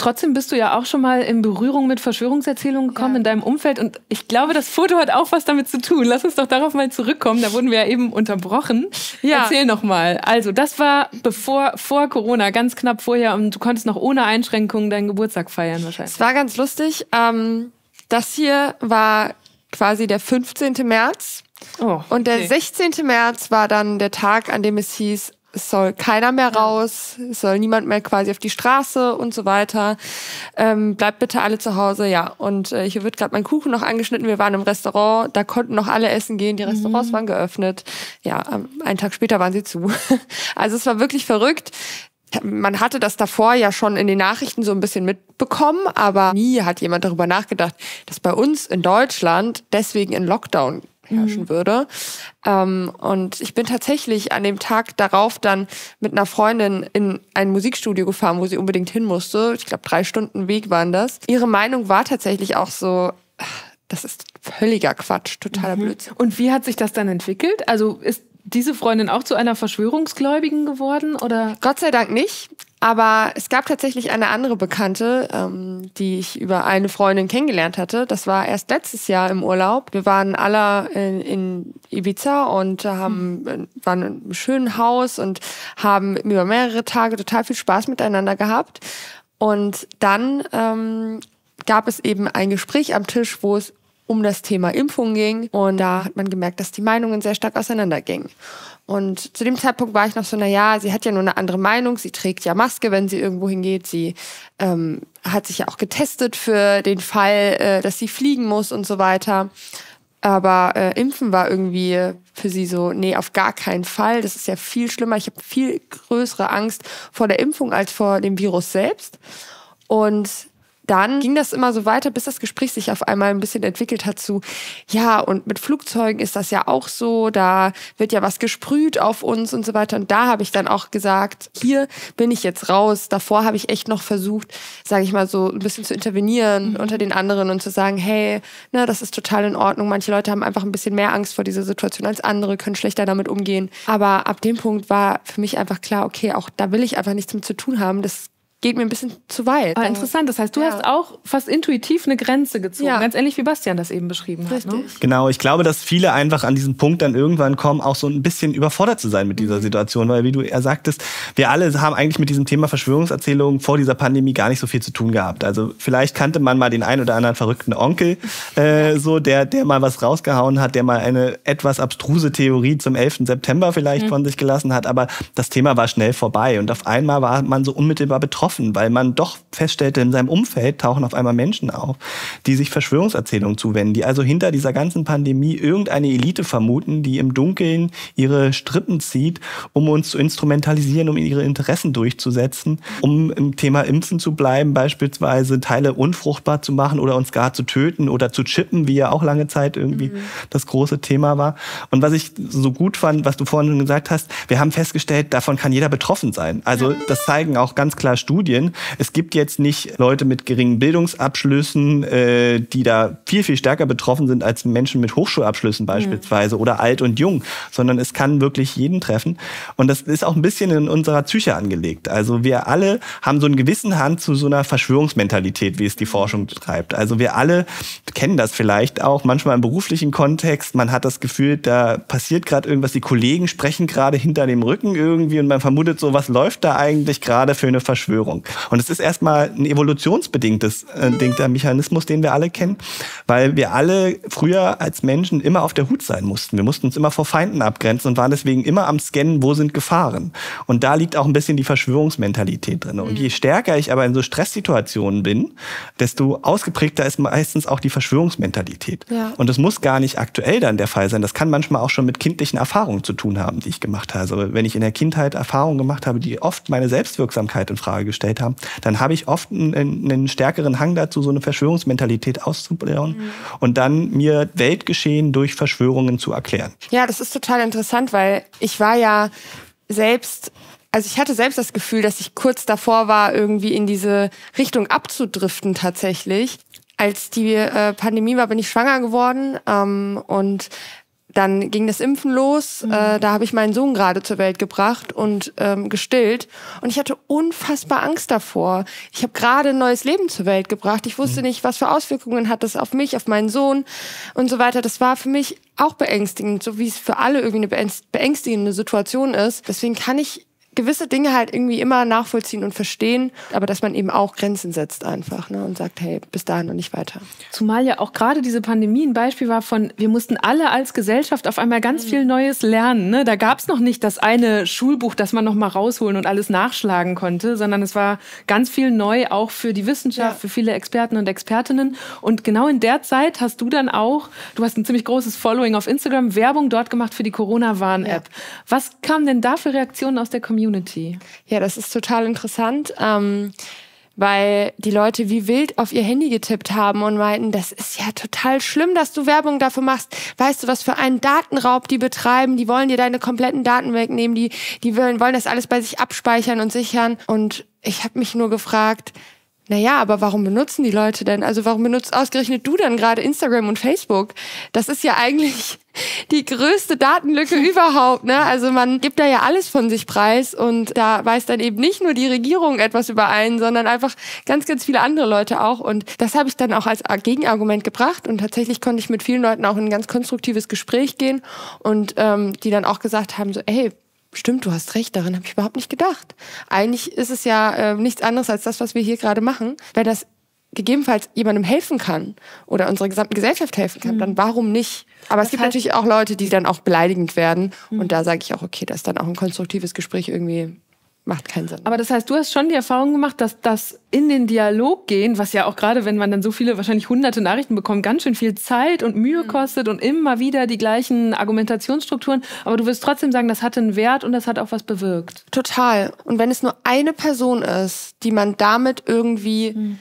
trotzdem bist du ja auch schon mal in Berührung mit Verschwörungserzählungen gekommen in deinem Umfeld. Und ich glaube, das Foto hat auch was damit zu tun. Lass uns doch darauf mal zurückkommen. Da wurden wir ja eben unterbrochen. Ja. Erzähl noch mal. Also das war vor Corona, ganz knapp vorher. Und du konntest noch ohne Einschränkungen deinen Geburtstag feiern wahrscheinlich. Es war ganz lustig. Das hier war quasi der 15. März. Und der 16. März war dann der Tag, an dem es hieß, es soll keiner mehr raus, es soll niemand mehr quasi auf die Straße und so weiter. Bleibt bitte alle zu Hause, ja. Und hier wird gerade mein Kuchen noch angeschnitten. Wir waren im Restaurant, da konnten noch alle essen gehen. Die Restaurants waren geöffnet. Ja, einen Tag später waren sie zu. Also es war wirklich verrückt. Man hatte das davor ja schon in den Nachrichten so ein bisschen mitbekommen, aber nie hat jemand darüber nachgedacht, dass bei uns in Deutschland deswegen ein Lockdown herrschen würde. Und ich bin tatsächlich an dem Tag darauf dann mit einer Freundin in ein Musikstudio gefahren, wo sie unbedingt hin musste. Ich glaube, 3 Stunden Weg waren das. Ihre Meinung war tatsächlich auch so, das ist völliger Quatsch, totaler Blödsinn. Und wie hat sich das dann entwickelt? Also ist diese Freundin auch zu einer Verschwörungsgläubigen geworden, oder? Gott sei Dank nicht. Aber es gab tatsächlich eine andere Bekannte, die ich über eine Freundin kennengelernt hatte. Das war erst letztes Jahr im Urlaub. Wir waren alle in Ibiza und waren in einem schönen Haus und haben über mehrere Tage total viel Spaß miteinander gehabt. Und dann gab es eben ein Gespräch am Tisch, wo es um das Thema Impfung ging. Und da hat man gemerkt, dass die Meinungen sehr stark auseinandergingen. Und zu dem Zeitpunkt war ich noch so, sie hat ja nur eine andere Meinung. Sie trägt ja Maske, wenn sie irgendwo hingeht. Sie hat sich ja auch getestet für den Fall, dass sie fliegen muss und so weiter. Aber Impfen war irgendwie für sie so, nee, auf gar keinen Fall. Das ist ja viel schlimmer. Ich habe viel größere Angst vor der Impfung als vor dem Virus selbst. Und dann ging das immer so weiter, bis das Gespräch sich auf einmal ein bisschen entwickelt hat zu, ja, und mit Flugzeugen ist das ja auch so, da wird ja was gesprüht auf uns und so weiter. Und da habe ich dann auch gesagt, hier bin ich jetzt raus. Davor habe ich echt noch versucht, sage ich mal so, ein bisschen zu intervenieren unter den anderen und zu sagen, hey, das ist total in Ordnung. Manche Leute haben einfach ein bisschen mehr Angst vor dieser Situation als andere, können schlechter damit umgehen. Aber ab dem Punkt war für mich einfach klar, okay, auch da will ich einfach nichts mit zu tun haben. Das geht mir ein bisschen zu weit. Aber interessant, das heißt, du hast auch fast intuitiv eine Grenze gezogen, ganz ähnlich wie Bastian das eben beschrieben hat. Ne? Genau, ich glaube, dass viele einfach an diesen Punkt dann irgendwann kommen, auch so ein bisschen überfordert zu sein mit dieser Situation, weil wie du sagtest, wir alle haben eigentlich mit diesem Thema Verschwörungserzählungen vor dieser Pandemie gar nicht so viel zu tun gehabt. Also vielleicht kannte man mal den einen oder anderen verrückten Onkel, der mal was rausgehauen hat, der mal eine etwas abstruse Theorie zum 11. September vielleicht von sich gelassen hat, aber das Thema war schnell vorbei und auf einmal war man so unmittelbar betroffen, weil man doch feststellte, in seinem Umfeld tauchen auf einmal Menschen auf, die sich Verschwörungserzählungen zuwenden, die also hinter dieser ganzen Pandemie irgendeine Elite vermuten, die im Dunkeln ihre Strippen zieht, um uns zu instrumentalisieren, um ihre Interessen durchzusetzen, um im Thema Impfen zu bleiben, beispielsweise Teile unfruchtbar zu machen oder uns gar zu töten oder zu chippen, wie ja auch lange Zeit irgendwie das große Thema war. Und was ich so gut fand, was du vorhin schon gesagt hast, wir haben festgestellt, davon kann jeder betroffen sein. Also das zeigen auch ganz klar Studien. Es gibt jetzt nicht Leute mit geringen Bildungsabschlüssen, die da viel, viel stärker betroffen sind als Menschen mit Hochschulabschlüssen beispielsweise oder alt und jung, sondern es kann wirklich jeden treffen. Und das ist auch ein bisschen in unserer Psyche angelegt. Also wir alle haben so einen gewissen Hang zu so einer Verschwörungsmentalität, wie es die Forschung betreibt. Also wir alle kennen das vielleicht auch manchmal im beruflichen Kontext. Man hat das Gefühl, da passiert gerade irgendwas, die Kollegen sprechen gerade hinter dem Rücken irgendwie und man vermutet so, was läuft da eigentlich gerade für eine Verschwörung? Und es ist erstmal ein evolutionsbedingtes der Mechanismus, den wir alle kennen, weil wir alle früher als Menschen immer auf der Hut sein mussten. Wir mussten uns immer vor Feinden abgrenzen und waren deswegen immer am Scannen, wo sind Gefahren. Und da liegt auch ein bisschen die Verschwörungsmentalität drin. Und je stärker ich aber in so Stresssituationen bin, desto ausgeprägter ist meistens auch die Verschwörungsmentalität. Ja. Und das muss gar nicht aktuell dann der Fall sein. Das kann manchmal auch schon mit kindlichen Erfahrungen zu tun haben, die ich gemacht habe. Also wenn ich in der Kindheit Erfahrungen gemacht habe, die oft meine Selbstwirksamkeit in Frage gestellt haben, dann habe ich oft einen stärkeren Hang dazu, so eine Verschwörungsmentalität auszubauen und dann mir Weltgeschehen durch Verschwörungen zu erklären. Ja, das ist total interessant, weil ich war ja selbst, also ich hatte selbst das Gefühl, dass ich kurz davor war, irgendwie in diese Richtung abzudriften tatsächlich. Als die Pandemie war, bin ich schwanger geworden und dann ging das Impfen los. Da habe ich meinen Sohn gerade zur Welt gebracht und gestillt. Und ich hatte unfassbar Angst davor. Ich habe gerade ein neues Leben zur Welt gebracht. Ich wusste nicht, was für Auswirkungen hat das auf mich, auf meinen Sohn und so weiter. Das war für mich auch beängstigend, so wie es für alle irgendwie eine beängstigende Situation ist. Deswegen kann ich gewisse Dinge halt irgendwie immer nachvollziehen und verstehen, aber dass man eben auch Grenzen setzt einfach, ne, und sagt, hey, bis dahin und nicht weiter. Zumal ja auch gerade diese Pandemie ein Beispiel war von, wir mussten alle als Gesellschaft auf einmal ganz viel Neues lernen. Ne? Da gab es noch nicht das eine Schulbuch, das man noch mal rausholen und alles nachschlagen konnte, sondern es war ganz viel neu, auch für die Wissenschaft, für viele Experten und Expertinnen. Und genau in der Zeit hast du dann auch, du hast ein ziemlich großes Following auf Instagram, Werbung dort gemacht für die Corona-Warn-App. Ja. Was kamen denn da für Reaktionen aus der Community? Ja, das ist total interessant, weil die Leute wie wild auf ihr Handy getippt haben und meinten, das ist ja total schlimm, dass du Werbung dafür machst. Weißt du, was für einen Datenraub die betreiben? Die wollen dir deine kompletten Daten wegnehmen, die wollen das alles bei sich abspeichern und sichern. Und ich habe mich nur gefragt, naja, aber warum benutzen die Leute denn? Also warum benutzt ausgerechnet du dann gerade Instagram und Facebook? Das ist ja eigentlich die größte Datenlücke überhaupt, ne? Also man gibt da ja alles von sich preis und da weiß dann eben nicht nur die Regierung etwas über einen, sondern einfach ganz, ganz viele andere Leute auch. Und das habe ich dann auch als Gegenargument gebracht und tatsächlich konnte ich mit vielen Leuten auch in ein ganz konstruktives Gespräch gehen und die dann auch gesagt haben so, ey, stimmt, du hast recht, daran habe ich überhaupt nicht gedacht. Eigentlich ist es ja nichts anderes als das, was wir hier gerade machen. Wenn das gegebenenfalls jemandem helfen kann oder unserer gesamten Gesellschaft helfen kann, dann warum nicht? Aber es gibt natürlich auch Leute, die dann auch beleidigend werden. Und da sage ich auch, okay, das ist dann auch ein konstruktives Gespräch irgendwie. Macht keinen Sinn. Aber das heißt, du hast schon die Erfahrung gemacht, dass das in den Dialog gehen, was ja auch gerade, wenn man dann so viele, wahrscheinlich hunderte Nachrichten bekommt, ganz schön viel Zeit und Mühe kostet und immer wieder die gleichen Argumentationsstrukturen. Aber du wirst trotzdem sagen, das hatte einen Wert und das hat auch was bewirkt. Total. Und wenn es nur eine Person ist, die man damit irgendwie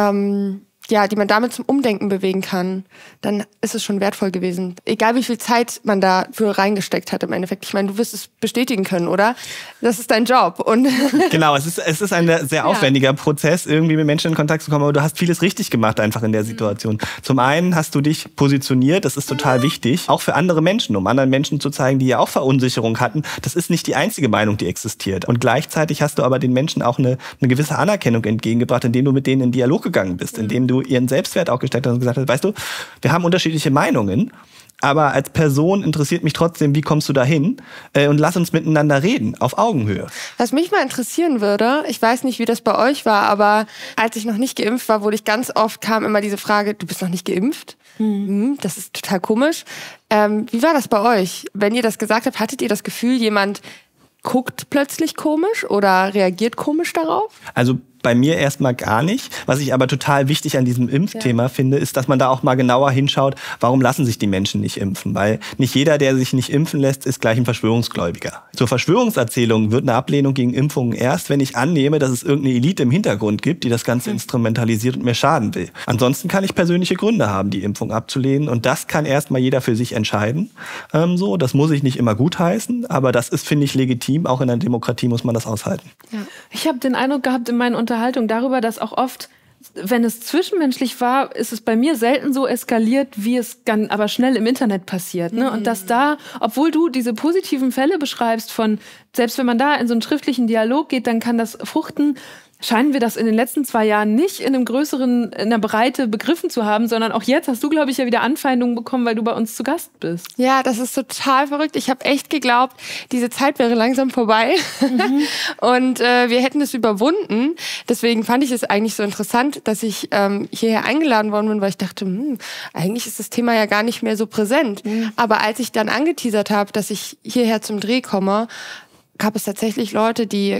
die man damit zum Umdenken bewegen kann, dann ist es schon wertvoll gewesen. Egal wie viel Zeit man dafür reingesteckt hat im Endeffekt. Ich meine, du wirst es bestätigen können, oder? Das ist dein Job. Und genau, es ist ein sehr aufwendiger Prozess, irgendwie mit Menschen in Kontakt zu kommen, aber du hast vieles richtig gemacht einfach in der Situation. Zum einen hast du dich positioniert, das ist total wichtig, auch für andere Menschen, um anderen Menschen zu zeigen, die ja auch Verunsicherung hatten. Das ist nicht die einzige Meinung, die existiert. Und gleichzeitig hast du aber den Menschen auch eine gewisse Anerkennung entgegengebracht, indem du mit denen in Dialog gegangen bist, indem du ihren Selbstwert auch gestärkt hast und gesagt hast, weißt du, wir haben unterschiedliche Meinungen, aber als Person interessiert mich trotzdem, wie kommst du dahin? Und lass uns miteinander reden, auf Augenhöhe. Was mich mal interessieren würde, ich weiß nicht, wie das bei euch war, aber als ich noch nicht geimpft war, kam immer diese Frage, du bist noch nicht geimpft? Das ist total komisch. Wie war das bei euch? Wenn ihr das gesagt habt, hattet ihr das Gefühl, jemand guckt plötzlich komisch oder reagiert komisch darauf? Also bei mir erstmal gar nicht. Was ich aber total wichtig an diesem Impfthema finde, ist, dass man da auch mal genauer hinschaut, warum lassen sich die Menschen nicht impfen? Weil nicht jeder, der sich nicht impfen lässt, ist gleich ein Verschwörungsgläubiger. Zur Verschwörungserzählung wird eine Ablehnung gegen Impfungen erst, wenn ich annehme, dass es irgendeine Elite im Hintergrund gibt, die das Ganze instrumentalisiert und mir schaden will. Ansonsten kann ich persönliche Gründe haben, die Impfung abzulehnen. Und das kann erstmal jeder für sich entscheiden. Das muss ich nicht immer gutheißen, aber das ist, finde ich, legitim. Auch in einer Demokratie muss man das aushalten. Ja. Ich habe den Eindruck gehabt in meinen Unterhaltung darüber, dass auch oft, wenn es zwischenmenschlich war, ist es bei mir selten so eskaliert, wie es dann aber schnell im Internet passiert. Ne? Und dass da, obwohl du diese positiven Fälle beschreibst von, selbst wenn man da in so einen schriftlichen Dialog geht, dann kann das fruchten, scheinen wir das in den letzten 2 Jahren nicht in einer Breite begriffen zu haben, sondern auch jetzt hast du, glaube ich, ja wieder Anfeindungen bekommen, weil du bei uns zu Gast bist. Ja, das ist total verrückt. Ich habe echt geglaubt, diese Zeit wäre langsam vorbei und wir hätten es überwunden. Deswegen fand ich es eigentlich so interessant, dass ich hierher eingeladen worden bin, weil ich dachte, eigentlich ist das Thema ja gar nicht mehr so präsent. Aber als ich dann angeteasert habe, dass ich hierher zum Dreh komme, gab es tatsächlich Leute, die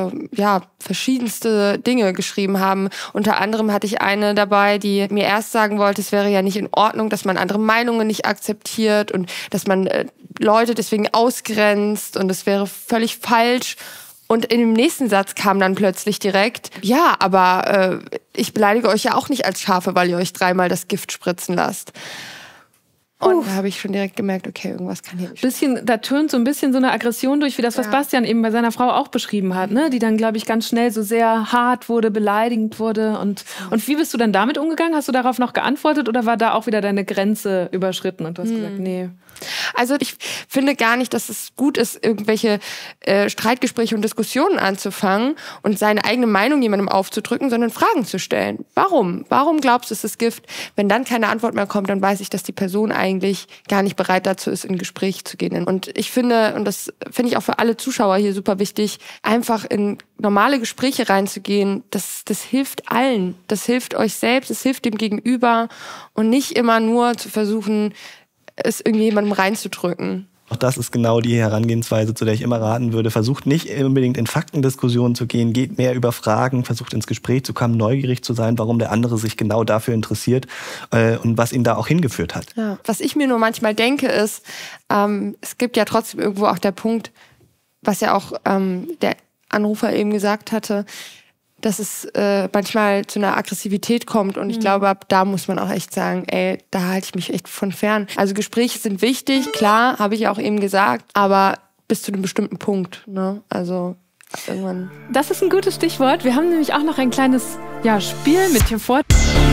verschiedenste Dinge geschrieben haben. Unter anderem hatte ich eine dabei, die mir erst sagen wollte, es wäre ja nicht in Ordnung, dass man andere Meinungen nicht akzeptiert und dass man Leute deswegen ausgrenzt und es wäre völlig falsch. Und in dem nächsten Satz kam dann plötzlich direkt, ja, aber ich beleidige euch ja auch nicht als Schafe, weil ihr euch 3-mal das Gift spritzen lasst. Und da habe ich schon direkt gemerkt, okay, irgendwas kann hier nicht. Da tönt so ein bisschen so eine Aggression durch, wie das, was Bastian eben bei seiner Frau auch beschrieben hat, ne? Die dann, glaube ich, ganz schnell so sehr hart wurde, beleidigend wurde. Und wie bist du dann damit umgegangen? Hast du darauf noch geantwortet oder war da auch wieder deine Grenze überschritten und du hast gesagt, nee? Also ich finde gar nicht, dass es gut ist, irgendwelche Streitgespräche und Diskussionen anzufangen und seine eigene Meinung jemandem aufzudrücken, sondern Fragen zu stellen. Warum? Warum glaubst du, es ist Gift? Wenn dann keine Antwort mehr kommt, dann weiß ich, dass die Person eigentlich gar nicht bereit dazu ist, in ein Gespräch zu gehen. Und ich finde, und das finde ich auch für alle Zuschauer hier super wichtig, einfach in normale Gespräche reinzugehen, das hilft allen. Das hilft euch selbst, es hilft dem Gegenüber und nicht immer nur zu versuchen, es irgendjemandem reinzudrücken. Auch das ist genau die Herangehensweise, zu der ich immer raten würde. Versucht nicht unbedingt in Faktendiskussionen zu gehen, geht mehr über Fragen, versucht ins Gespräch zu kommen, neugierig zu sein, warum der andere sich genau dafür interessiert und was ihn da auch hingeführt hat. Ja. Was ich mir nur manchmal denke ist, es gibt ja trotzdem irgendwo auch der Punkt, was ja auch der Anrufer eben gesagt hatte, dass es manchmal zu einer Aggressivität kommt. Und ich glaube, ab da muss man auch echt sagen, ey, da halte ich mich echt von fern. Also Gespräche sind wichtig, klar, habe ich ja auch eben gesagt, aber bis zu einem bestimmten Punkt. Ne? Also irgendwann. Das ist ein gutes Stichwort. Wir haben nämlich auch noch ein kleines Spiel mit dir vor.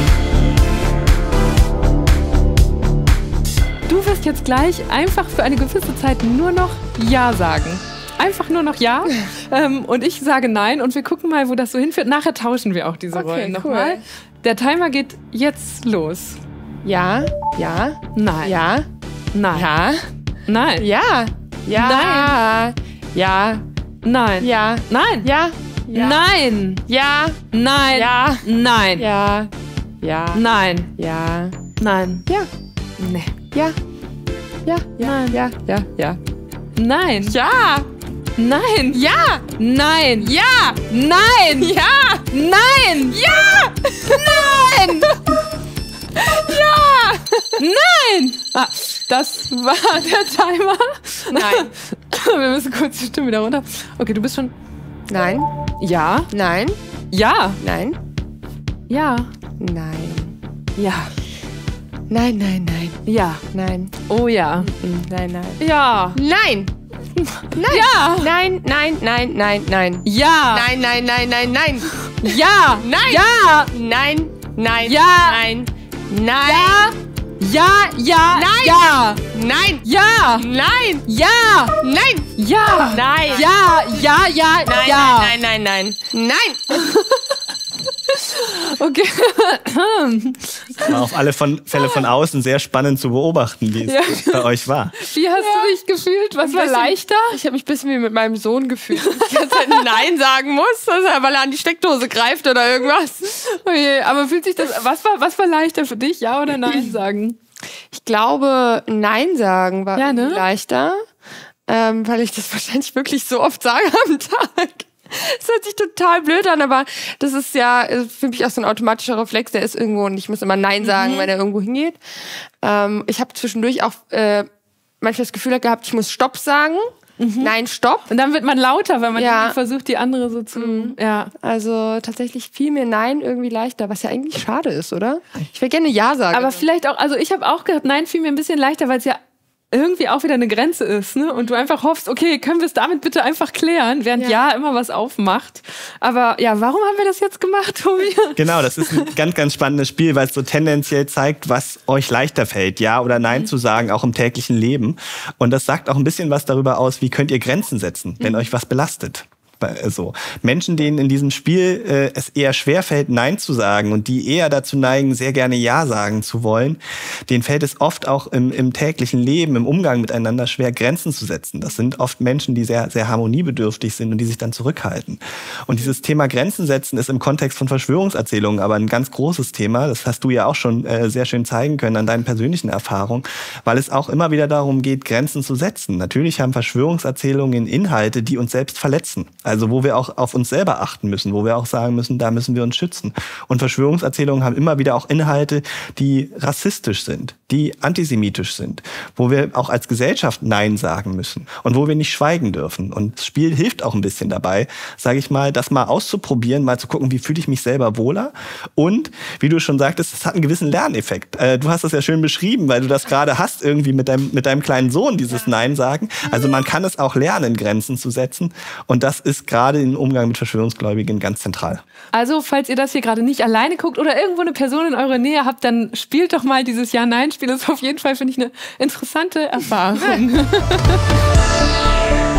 Du wirst jetzt gleich einfach für eine gewisse Zeit nur noch Ja sagen. Einfach nur noch Ja. Und ich sage Nein. Und wir gucken mal, wo das so hinführt. Nachher tauschen wir auch diese Rollen nochmal. Der Timer geht jetzt los. Ja. Ja. Nein. Ja. Nein. Ja. Nein. Ja. Ja. Nein. Ja. Nein. Ja. Nein. Ja. Ja. Nein. Ja. Nein. Ja. Nein. Ja. Ja. Nein. Ja. Nein. Ja. Nee. Ja. Ja. Nein. Ja. Ja. Ja. Nein. Ja. Nein. Ja. Nein. Ja. Nein. Ja. Nein. Ja. Nein. Ja. Nein. Das war der Timer. Nein. Wir müssen kurz die Stimme wieder runter. Okay, du bist schon... Nein. Ja. Nein. Ja. Nein. Ja. Nein. Ja. Nein, nein, nein. Ja. Nein. Oh ja. Nein, nein. Ja. Nein. Nein. Ja. Nein, nein, nein, nein, nein. Ja. Nein, nein, nein, nein, nein. Ja. Nein. Ja. Nein, nein. Ja. Nein. Nein. Ja. Ja. Nein. Ja. Nein. Ja. Nein. Ja. Nein. Ja. Nein. Ja. Ja. Ja. Nein, Ja. nein, nein, nein, nein. Nein. Okay. War auf alle Fälle von außen sehr spannend zu beobachten, wie es bei euch war. Wie hast du dich gefühlt? Was war leichter? Ich habe mich ein bisschen wie mit meinem Sohn gefühlt, dass ich die ganze Zeit Nein sagen muss, weil er an die Steckdose greift oder irgendwas. Okay, aber fühlt sich das... Was war leichter für dich? Ja oder Nein sagen? Ich glaube, Nein sagen war irgendwie leichter, weil ich das wahrscheinlich wirklich so oft sage am Tag. Das hört sich total blöd an, aber das ist ja für mich auch so ein automatischer Reflex, der ist irgendwo und ich muss immer Nein sagen, wenn er irgendwo hingeht. Ich habe zwischendurch auch manchmal das Gefühl gehabt, ich muss Stopp sagen. Nein, Stopp. Und dann wird man lauter, wenn man irgendwie versucht, die andere so zu... Ja. Also tatsächlich fiel mir Nein irgendwie leichter, was ja eigentlich schade ist, oder? Ich will gerne Ja sagen. Aber vielleicht auch, also ich habe auch gedacht, Nein fiel mir ein bisschen leichter, weil es ja irgendwie auch wieder eine Grenze ist, ne? Und du einfach hoffst, okay, können wir es damit bitte einfach klären, während Ja immer was aufmacht. Aber ja, warum haben wir das jetzt gemacht, Tobi? Genau, das ist ein ganz, ganz spannendes Spiel, weil es so tendenziell zeigt, was euch leichter fällt, Ja oder Nein zu sagen, auch im täglichen Leben. Und das sagt auch ein bisschen was darüber aus, wie könnt ihr Grenzen setzen, wenn euch was belastet. So. Menschen, denen in diesem Spiel es eher schwerfällt, Nein zu sagen und die eher dazu neigen, sehr gerne Ja sagen zu wollen, denen fällt es oft auch im täglichen Leben, im Umgang miteinander schwer, Grenzen zu setzen. Das sind oft Menschen, die sehr, sehr harmoniebedürftig sind und die sich dann zurückhalten. Und dieses Thema Grenzen setzen ist im Kontext von Verschwörungserzählungen aber ein ganz großes Thema. Das hast du ja auch schon sehr schön zeigen können an deinen persönlichen Erfahrungen, weil es auch immer wieder darum geht, Grenzen zu setzen. Natürlich haben Verschwörungserzählungen Inhalte, die uns selbst verletzen. Also wo wir auch auf uns selber achten müssen, wo wir auch sagen müssen, da müssen wir uns schützen. Und Verschwörungserzählungen haben immer wieder auch Inhalte, die rassistisch sind, die antisemitisch sind, wo wir auch als Gesellschaft Nein sagen müssen und wo wir nicht schweigen dürfen. Und das Spiel hilft auch ein bisschen dabei, sage ich mal, das mal auszuprobieren, mal zu gucken, wie fühle ich mich selber wohler. Und wie du schon sagtest, es hat einen gewissen Lerneffekt. Du hast das ja schön beschrieben, weil du das gerade hast irgendwie mit deinem kleinen Sohn, dieses Nein sagen. Also man kann es auch lernen, Grenzen zu setzen. Und das ist gerade im Umgang mit Verschwörungsgläubigen ganz zentral. Also, falls ihr das hier gerade nicht alleine guckt oder irgendwo eine Person in eurer Nähe habt, dann spielt doch mal dieses Ja-Nein-Spiel. Das ist auf jeden Fall, finde ich, eine interessante Erfahrung.